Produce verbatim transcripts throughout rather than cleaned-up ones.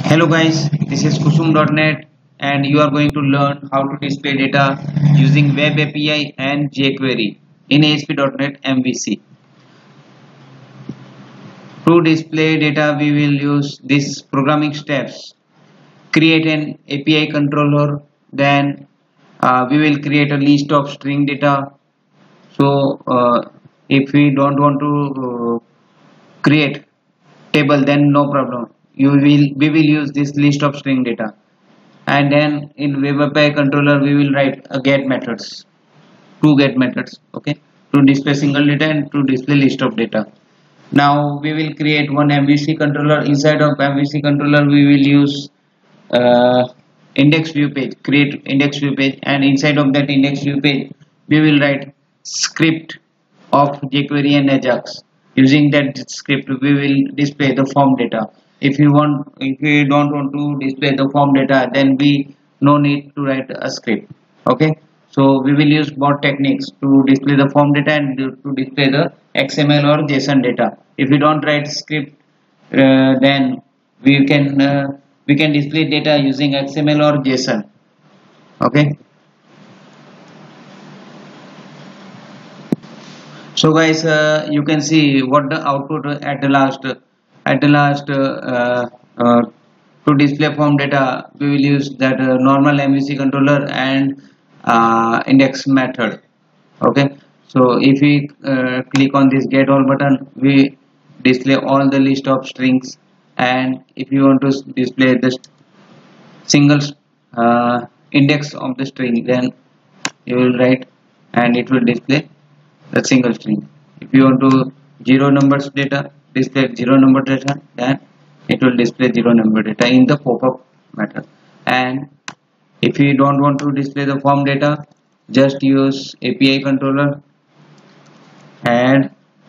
Hello guys, this is Kusum dot net and you are going to learn how to display data using Web A P I and jQuery in A S P dot net M V C. To display data we will use these programming steps. Create an A P I controller, then uh, we will create a list of string data. So uh, if we don't want to uh, create table, then no problem. You will we will use this list of string data. And then in web A P I controller we will write a get methods, two get methods, okay, to display single data and to display list of data. Now we will create one M V C controller. Inside of M V C controller we will use uh, index view page, create index view page, and inside of that index view page we will write script of jQuery and Ajax. Using that script we will display the form data. If you want, if you don't want to display the form data, then we no need to write a script. Okay, so we will use both techniques to display the form data and to display the X M L or JSON data. If you don't write script, uh, then we can uh, we can display data using X M L or JSON. Okay, so guys, uh, you can see what the output at the last at the last uh, uh, to display form data we will use that uh, normal M V C controller and uh, index method. Okay, so if we uh, click on this get all button, we display all the list of strings, and if you want to display the single uh, index of the string, then you will write and it will display the single string. If you want to zero numbers data, display zero number data, then it will display zero number data in the pop-up method. And if you don't want to display the form data, just use A P I controller and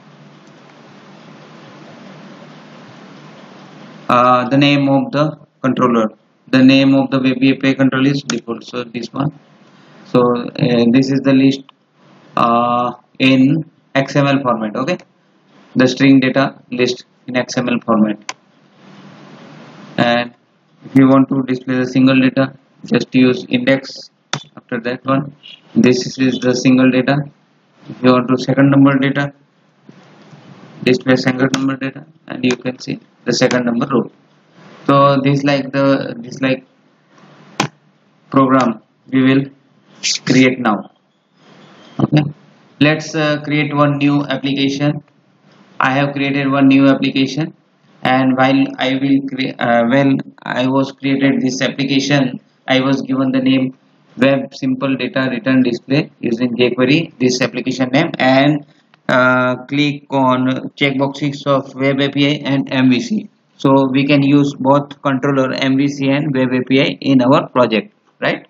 uh, the name of the controller. The name of the web A P I controller is default, so this one. So uh, this is the list uh, in X M L format. Okay, the string data list in X M L format. And if you want to display the single data, just use index after that one. This is the single data. If you want to second number data, display second number data, and you can see the second number row. So this like the this like program we will create now. Okay, let's uh, create one new application. I have created one new application, and while I will create uh, when I was created this application, I was given the name web simple data return display using jQuery, this application name, and uh, click on checkboxes of web A P I and M V C. So we can use both controller M V C and web A P I in our project, right?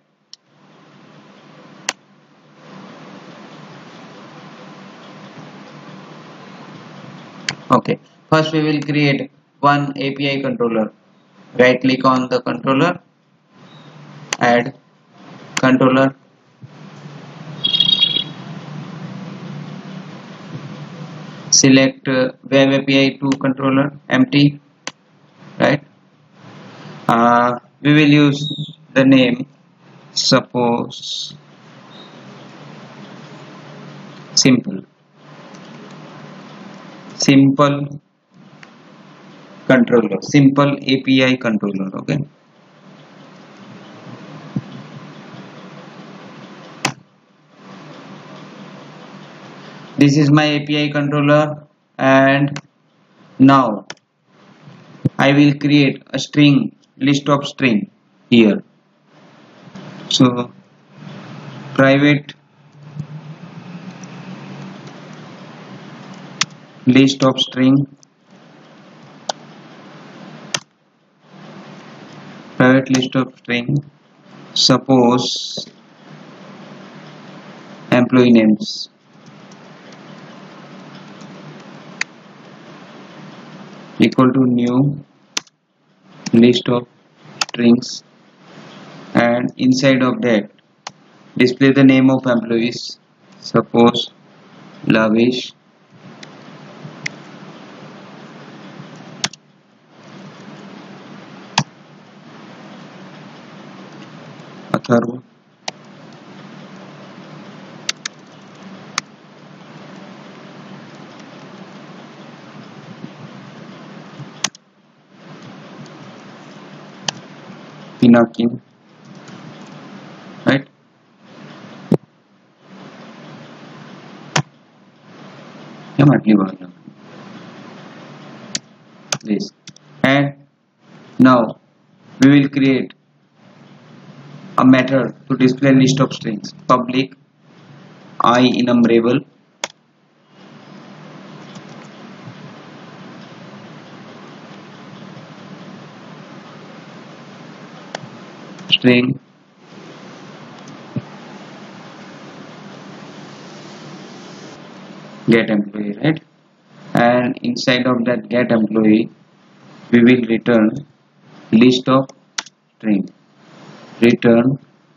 Okay, first we will create one A P I controller. Right click on the controller, add controller, select uh, web A P I to controller empty, right? Uh, we will use the name suppose simple simple controller, simple A P I controller. Okay, this is my A P I controller, and now I will create a string list of string here. So private list of string, private list of string, suppose employee names, equal to new list of strings, and inside of that display the name of employees, suppose Lavish, Atharva Pinakin, right? This, and now we will create a method to display list of strings. Public I enumerable string get employee, right? And inside of that get employee we will return list of string. Return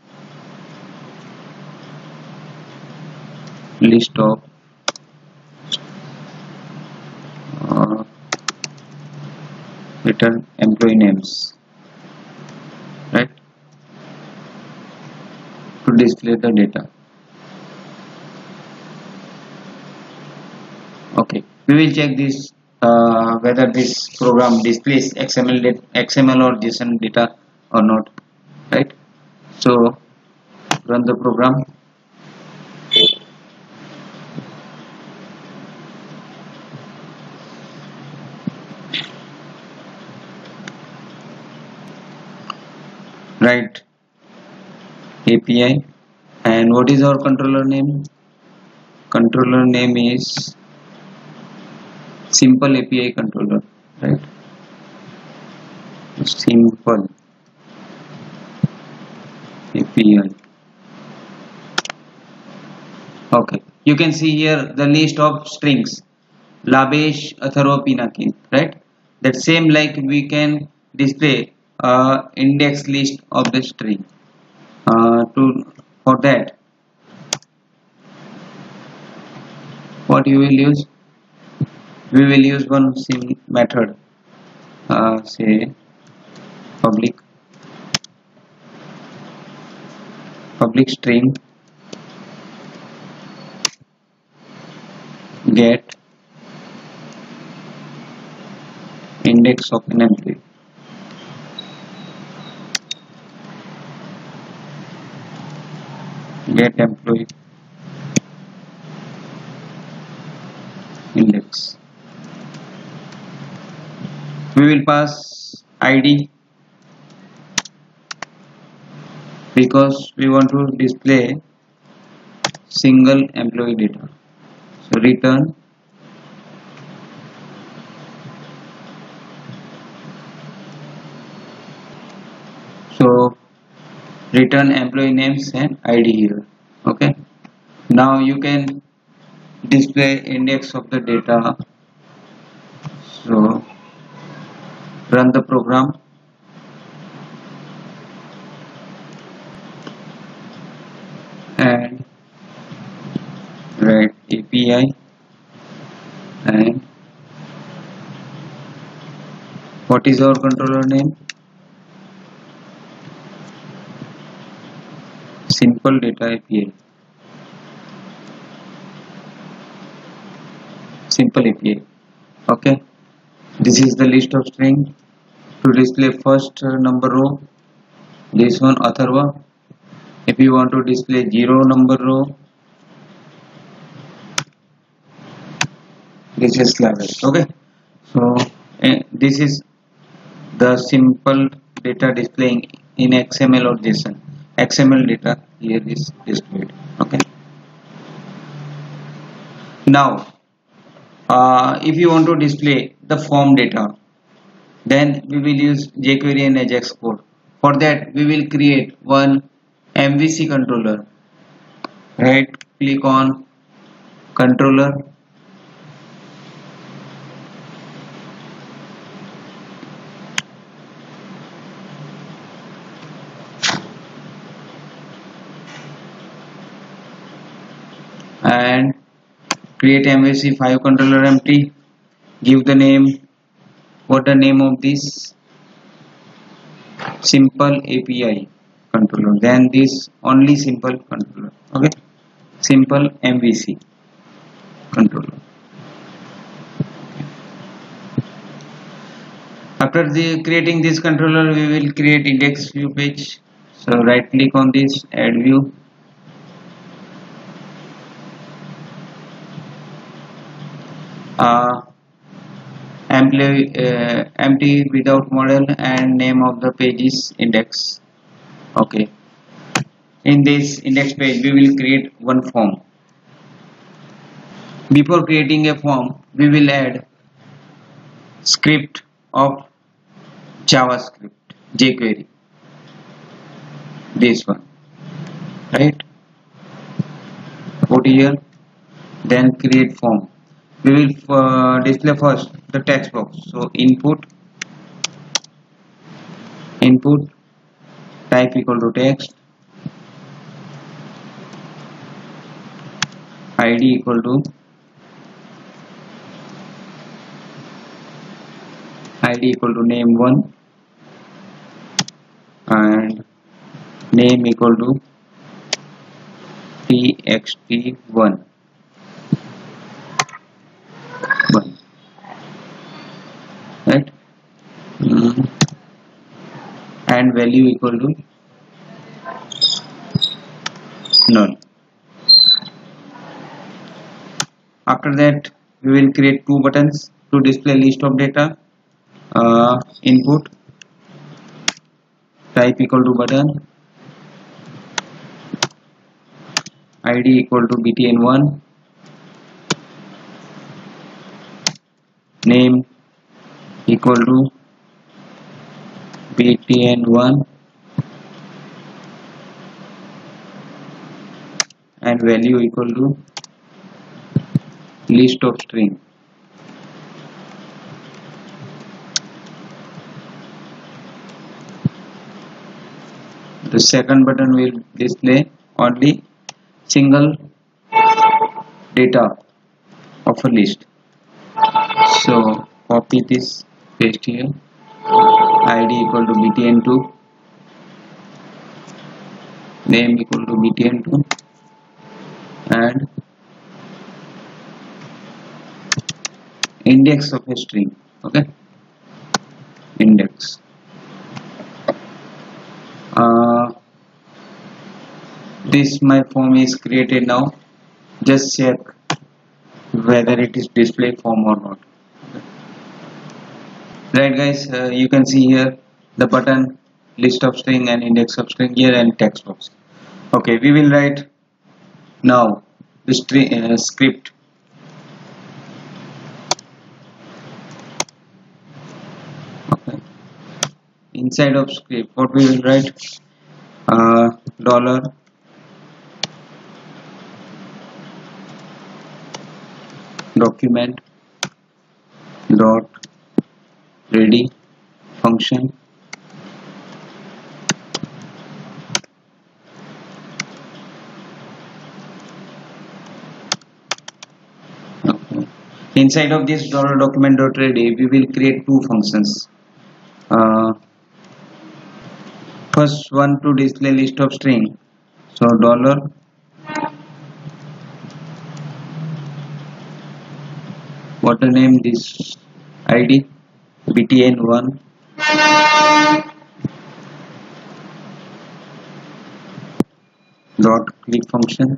list of uh, return employee names, right, to display the data. Okay, we will check this uh, whether this program displays X M L, X M L or JSON data or not, right? So run the program. Write A P I, and what is our controller name? Controller name is simple A P I controller, right? Simple A P I. Okay, you can see here the list of strings Labesh, Atharva, Pinakin, right? That same like we can display uh, index list of the string. Uh, to for that, what you will use? We will use one sim method. Uh, say public public string get index of an employee. Get employee index. We will pass I D because we want to display single employee data. So return so return employee names and I D here. Okay, now you can display index of the data. So run the program. And write A P I, and what is our controller name? Simple data A P I. Simple A P I. Okay, this is the list of string. To display first number row, this one Atharva. If you want to display zero number row, this is Labesh. Okay, so uh, this is the simple data displaying in X M L or JSON. X M L data here is displayed. Okay, now uh, if you want to display the form data, then we will use jQuery and Ajax code. For that we will create one M V C controller. Right click on controller, and create M V C five controller empty. Give the name. What the name of this? Simple A P I controller, then this only simple controller. Okay, simple M V C controller. After the creating this controller, we will create index view page. So right click on this, add view. Uh, empty, uh, empty without model, and name of the page is index. Okay. In this index page, we will create one form. Before creating a form, we will add script of JavaScript, jQuery. This one, right? Put here, then create form. We will uh, display first the text box. So input, input type equal to text, I D equal to I D equal to name one, and name equal to T X T one. one. Right? Mm. And value equal to null. After that, we will create two buttons to display list of data. Uh, input type equal to button, I D equal to B T N one, name equal to B T N one, and value equal to list of string. The second button will display only single data of a list. So copy this, paste here, I D equal to B T N two, name equal to B T N two, and index of a string. Okay, index. Uh, this my form is created now. Just check whether it is display form or not. Right guys, uh, you can see here the button, list of string, and index of string here, and text box. Okay, we will write now the string uh, script. Okay, inside of script, what we will write? Uh, dollar document dot ready function okay. Inside of this dollar document dot ready, we will create two functions. Uh, first one to display list of string, so dollar what to name this I D B T N one, dot click function,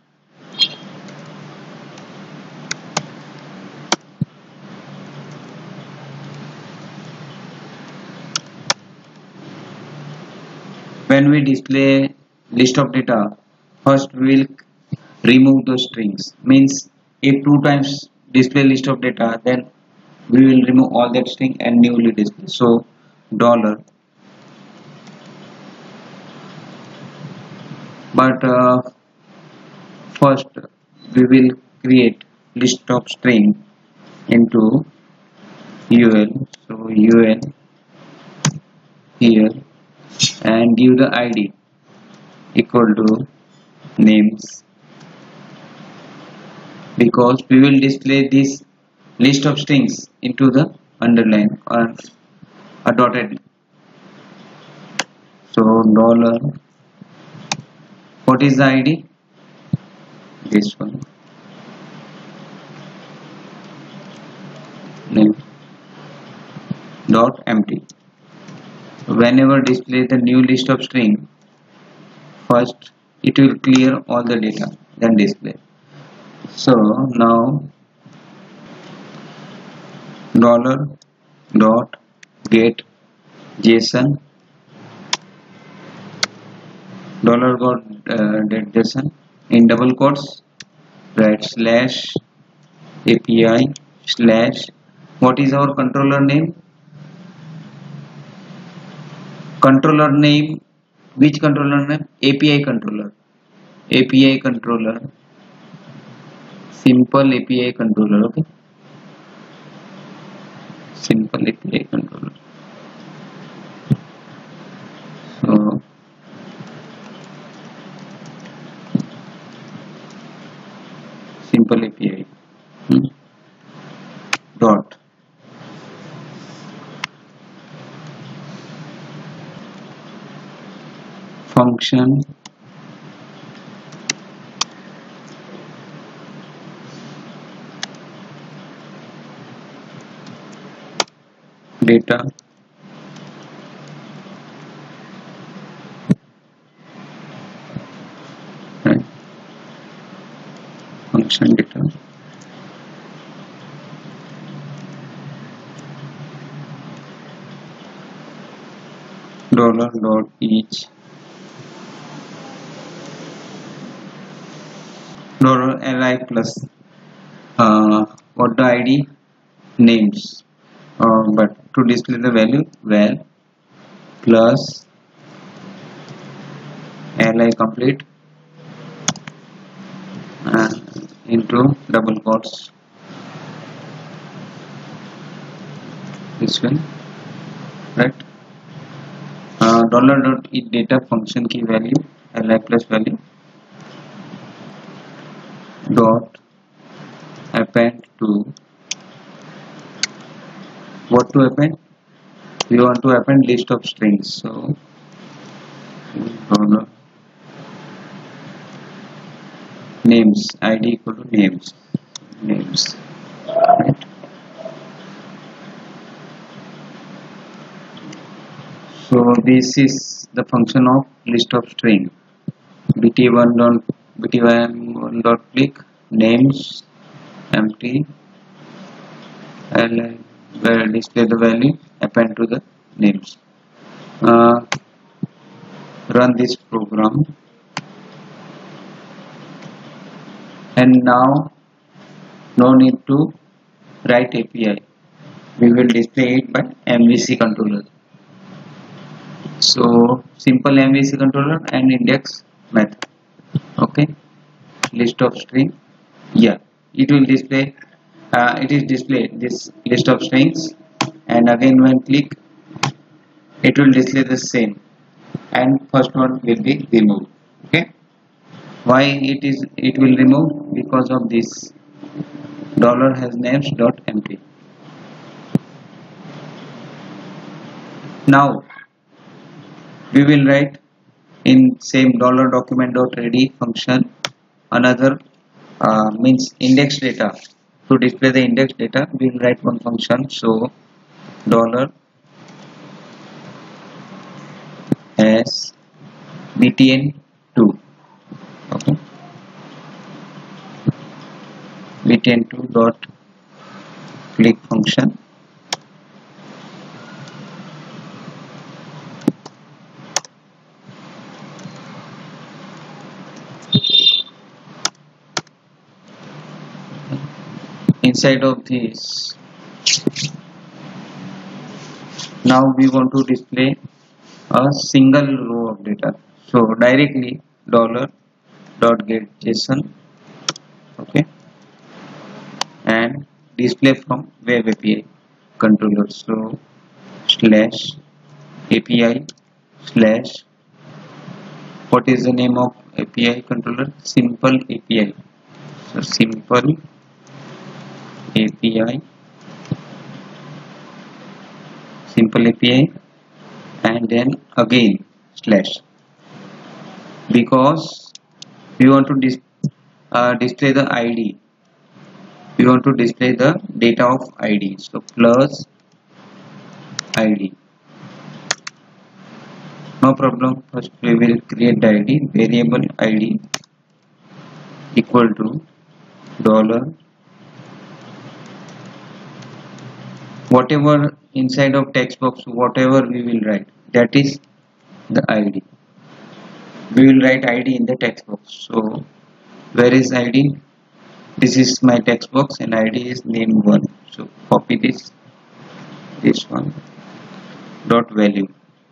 when we display list of data, first we will remove those strings. Means if two times display list of data, then we will remove all that string and newly display. So dollar, but uh, first we will create list of string into U L. So U L here, and give the I D equal to names, because we will display this list of strings into the underline or a dotted. So dollar, what is the I D? This one, name dot empty. Whenever display the new list of string, first it will clear all the data, then display. So now dollar dot get JSON, dollar dot uh, get JSON in double quotes, write slash A P I slash, what is our controller name? Controller name, which controller name? A P I controller. A P I controller, simple A P I controller. Okay, simple A P I controller. So simple A P I hmm. dot function data right. Function data dollar dot each dollar li plus uh, what the I D names, uh, but to display the value val plus li complete uh, into double quotes this one, right. uh, dollar dot each data function key value li plus value dot append to, what to append, we want to append list of strings. So dollar names, I D equal to names names right. So this is the function of list of string. B T one dot B T one dot click names empty and where display the value append to the names. Uh, run this program and now no need to write A P I, we will display it by M V C controller. So simple M V C controller and index method. Okay, list of string, yeah, it will display uh, it is displayed this list of strings, and again when click it will display the same, and first one will be removed. Okay, why it is it will remove? Because of this dollar has names dot empty. Now we will write in same dollar document dot ready function another uh, means index data. To display the index data we will write one function. So dollar as B T N two, okay, B T N two dot click function inside of this. Now we want to display a single row of data, so directly dollar dot get JSON, okay, and display from web A P I controller. So slash A P I slash, what is the name of A P I controller? Simple A P I. So simple A P I, simple A P I, and then again slash, because we want to dis uh, display the I D. We want to display the data of I D. So plus I D. No problem. First we will create the I D. Variable I D equal to dollar whatever inside of text box, whatever we will write, that is the I D. We will write I D in the text box. So where is I D? This is my text box and I D is name one. So copy this this one dot value.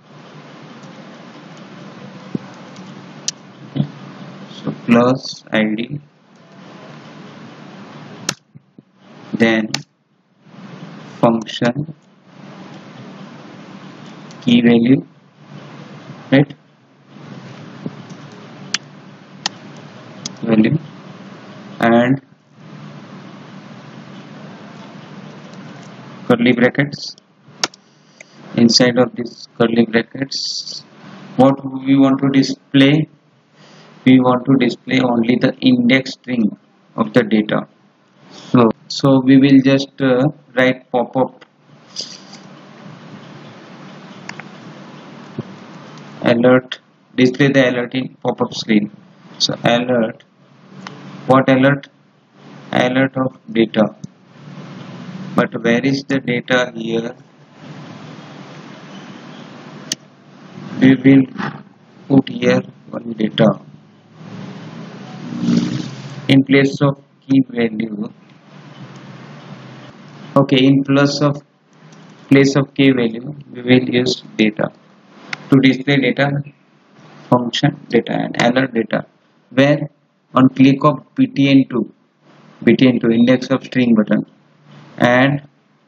Okay. So plus I D, then function key value, right? Value and curly brackets. Inside of this curly brackets, what we want to display? We want to display only the index string of the data. So, so we will just uh, write pop-up alert, display the alert in pop-up screen. So alert, what alert? Alert of data. But where is the data here? We will put here one data in place of key value. Okay, in place of place of key value we will use data to display data function data and alert data, where on click of B T N two B T N two index of string button and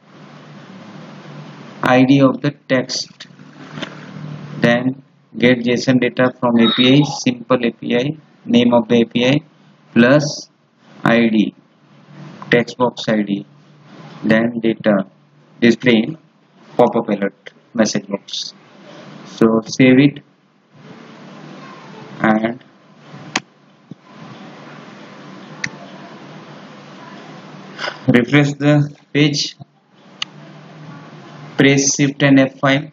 I D of the text, then get JSON data from A P I, simple A P I, name of the A P I plus I D, text box I D, then data display in pop-up alert message box. So save it and refresh the page, press shift and F five.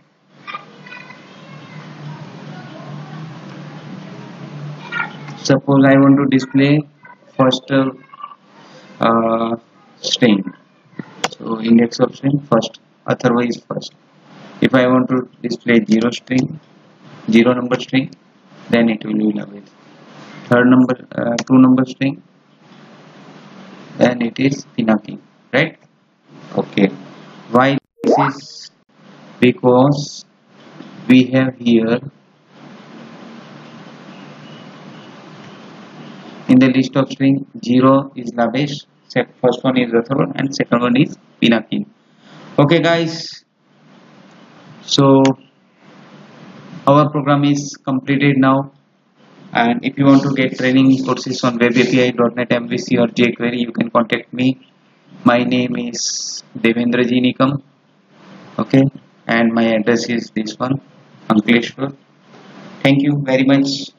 Suppose I want to display first uh, string, so index of string first, otherwise first. If I want to display zero string, zero number string, then it will be with third number, uh, two number string, then it is Pinaki, right? Okay. Why this is? Because we have here in the list of string zero is Labesh, first one is Rathavan and second one is Pinaki. Okay guys, so our program is completed now, and if you want to get training courses on web A P I, .NET M V C or jQuery, you can contact me. My name is Devendra Ji Nikam, okay, and my address is this one, Ankleshwar. Thank you very much.